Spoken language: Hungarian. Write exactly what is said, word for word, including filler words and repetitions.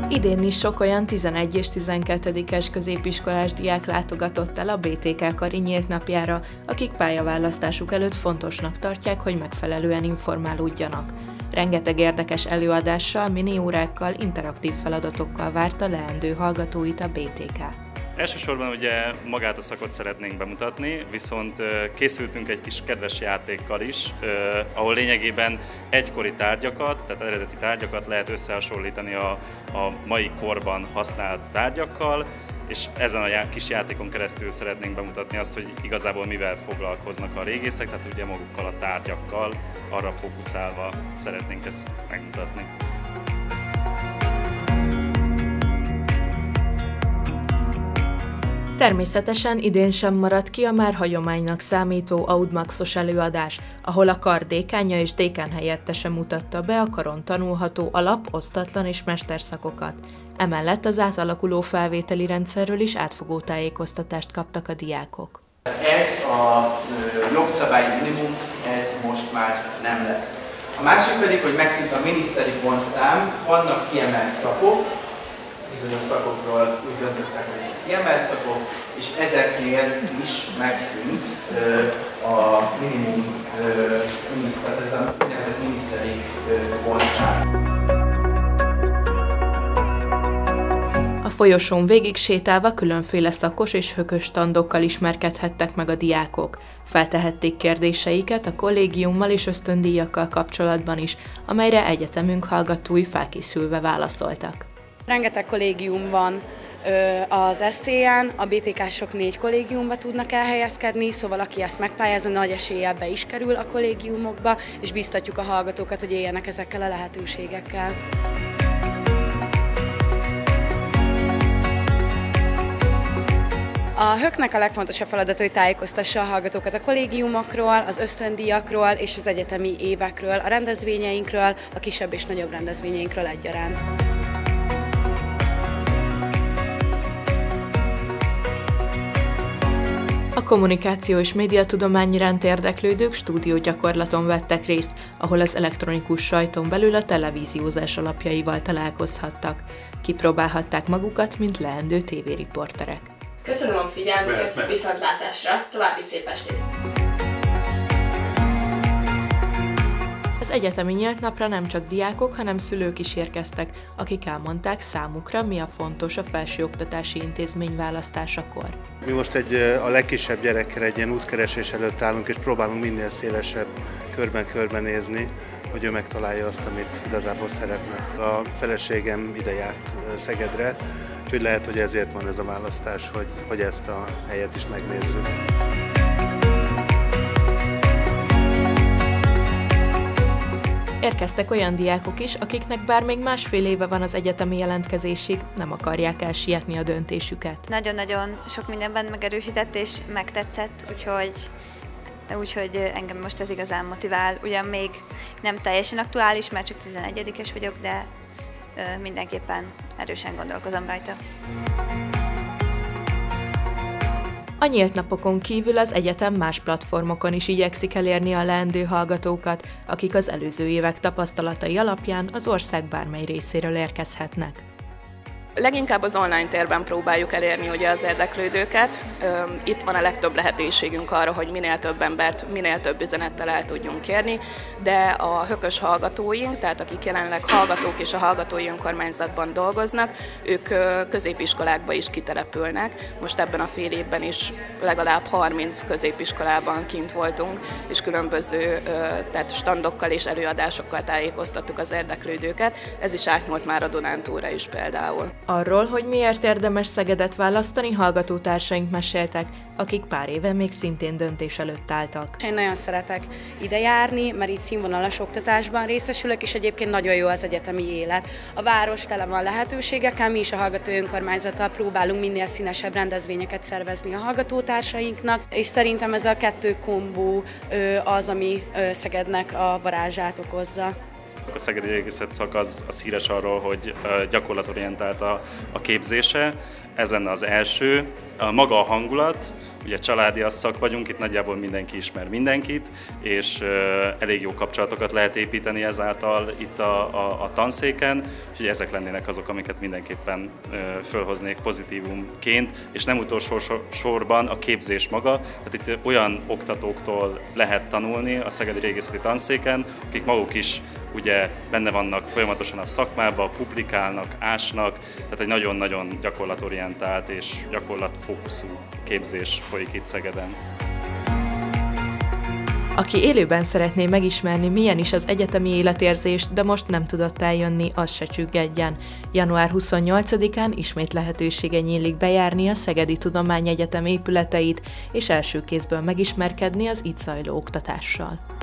Idén is sok olyan tizenegy és tizenkettedikes középiskolás diák látogatott el a bé té ká kari nyílt napjára, akik pályaválasztásuk előtt fontosnak tartják, hogy megfelelően informálódjanak. Rengeteg érdekes előadással, miniórákkal, interaktív feladatokkal várta leendő hallgatóit a bé té ká. Elsősorban ugye magát a szakot szeretnénk bemutatni, viszont készültünk egy kis kedves játékkal is, ahol lényegében egykori tárgyakat, tehát eredeti tárgyakat lehet összehasonlítani a, a mai korban használt tárgyakkal, és ezen a kis játékon keresztül szeretnénk bemutatni azt, hogy igazából mivel foglalkoznak a régészek, tehát ugye magukkal a tárgyakkal, arra fókuszálva szeretnénk ezt megmutatni. Természetesen idén sem maradt ki a már hagyománynak számító Audmaxos előadás, ahol a kar dékánja és dékán helyettese mutatta be a karon tanulható alap, osztatlan és mesterszakokat. Emellett az átalakuló felvételi rendszerről is átfogó tájékoztatást kaptak a diákok. Ez a jogszabályi minimum, ez most már nem lesz. A másik pedig, hogy megszűnt a miniszteri pontszám, vannak kiemelt szakok, bizonyos szakokról úgy döntöttek, hogy ezek kiemelt szakok, és ezeknél is megszűnt a minimum, tehát ez a úgynevezett miniszteri pontszám. A folyosón végig sétálva különféle szakos és hökös standokkal ismerkedhettek meg a diákok. Feltehették kérdéseiket a kollégiummal és ösztöndíjakkal kapcsolatban is, amelyre egyetemünk hallgatói felkészülve válaszoltak. Rengeteg kollégium van az es té en, a bé té ká-sok négy kollégiumba tudnak elhelyezkedni, szóval aki ezt megpályázza, nagy eséllyel be is kerül a kollégiumokba, és bíztatjuk a hallgatókat, hogy éljenek ezekkel a lehetőségekkel. A hö-knek a legfontosabb feladata, hogy tájékoztassa a hallgatókat a kollégiumokról, az ösztöndíjakról és az egyetemi évekről, a rendezvényeinkről, a kisebb és nagyobb rendezvényeinkről egyaránt. A kommunikáció és médiatudomány iránt érdeklődők stúdiógyakorlaton vettek részt, ahol az elektronikus sajton belül a televíziózás alapjaival találkozhattak. Kipróbálhatták magukat, mint leendő tévériporterek. Köszönöm a figyelmüket, viszontlátásra, további szép estét! Az egyetemi nyílt napra nem csak diákok, hanem szülők is érkeztek, akik elmondták számukra, mi a fontos a felsőoktatási intézmény választásakor. Mi most egy, a legkisebb gyerekkel egy ilyen útkeresés előtt állunk, és próbálunk minél szélesebb körben körbenézni, hogy ő megtalálja azt, amit igazából szeretne. A feleségem ide járt Szegedre, úgyhogy lehet, hogy ezért van ez a választás, hogy, hogy ezt a helyet is megnézzük. Érkeztek olyan diákok is, akiknek bár még másfél éve van az egyetemi jelentkezésig, nem akarják elsietni a döntésüket. Nagyon-nagyon sok mindenben megerősített és megtetszett, úgyhogy, úgyhogy engem most ez igazán motivál. Ugyan még nem teljesen aktuális, mert csak tizenegyedikes vagyok, de mindenképpen erősen gondolkozom rajta. A nyílt napokon kívül az egyetem más platformokon is igyekszik elérni a leendő hallgatókat, akik az előző évek tapasztalatai alapján az ország bármely részéről érkezhetnek. Leginkább az online térben próbáljuk elérni ugye az érdeklődőket. Itt van a legtöbb lehetőségünk arra, hogy minél több embert, minél több üzenettel el tudjunk érni, de a hökös hallgatóink, tehát akik jelenleg hallgatók és a hallgatói önkormányzatban dolgoznak, ők középiskolákba is kitelepülnek. Most ebben a fél évben is legalább harminc középiskolában kint voltunk, és különböző tehát standokkal és előadásokkal tájékoztattuk az érdeklődőket. Ez is átnyúlt már a Dunántúlra is például. Arról, hogy miért érdemes Szegedet választani, hallgatótársaink meséltek, akik pár éve még szintén döntés előtt álltak. Én nagyon szeretek ide járni, mert itt színvonalas oktatásban részesülök, és egyébként nagyon jó az egyetemi élet. A város tele van lehetőségekkel, mi is a hallgatói önkormányzattal próbálunk minél színesebb rendezvényeket szervezni a hallgatótársainknak, és szerintem ez a kettő kombó az, ami Szegednek a varázsát okozza. A szegedi régészet szak az, az híres arról, hogy gyakorlatorientált a, a képzése. Ez lenne az első. A maga a hangulat, ugye családias szak vagyunk, itt nagyjából mindenki ismer mindenkit, és elég jó kapcsolatokat lehet építeni ezáltal itt a, a, a tanszéken, úgyhogy ezek lennének azok, amiket mindenképpen fölhoznék pozitívumként, és nem utolsó sorban a képzés maga, tehát itt olyan oktatóktól lehet tanulni a szegedi régészeti tanszéken, akik maguk is ugye benne vannak folyamatosan a szakmában, publikálnak, ásnak, tehát egy nagyon-nagyon gyakorlatorientált és gyakorlatfókuszú képzés folyik itt Szegeden. Aki élőben szeretné megismerni, milyen is az egyetemi életérzés, de most nem tudott eljönni, az se csüggedjen. január huszonnyolcadikán ismét lehetősége nyílik bejárni a Szegedi Tudományegyetem épületeit, és első kézből megismerkedni az itt zajló oktatással.